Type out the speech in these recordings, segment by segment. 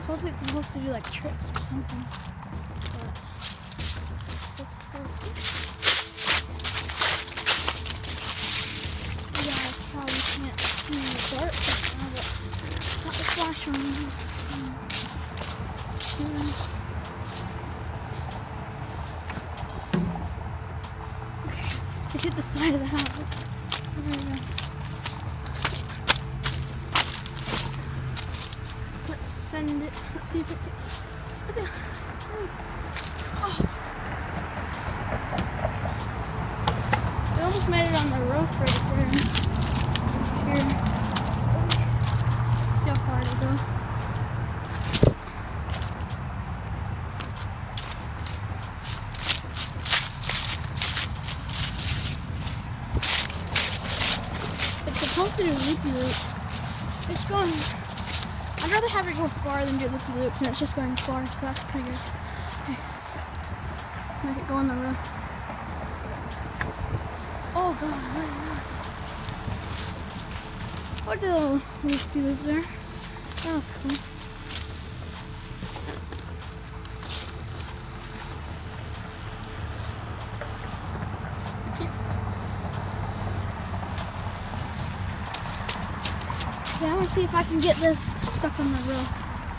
Supposedly it's supposed to do like tricks or something. But let's see. You guys probably can't see the dark right now, but got the flash on. Okay, it hit the side of the house. Let's send it. Let's see if it gets. Look at oh. It almost made it on the roof right there. Here. See how far it'll go. It's supposed to do loop-loops. It's going. I'd rather have it go far than do loop-loops, and it's just going far, so that's pretty good. Okay. Make it go on the roof. Oh god, what did the loop there? That was cool. Yeah, I want to see if I can get this stuck on the roof.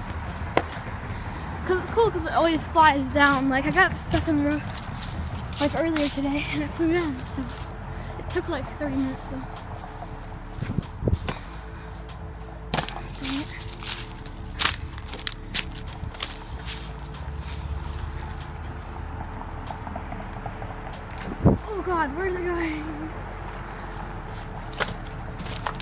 Cause it's cool because it always flies down. Like I got it stuck on the roof like earlier today and it flew down. So it took like 30 minutes though.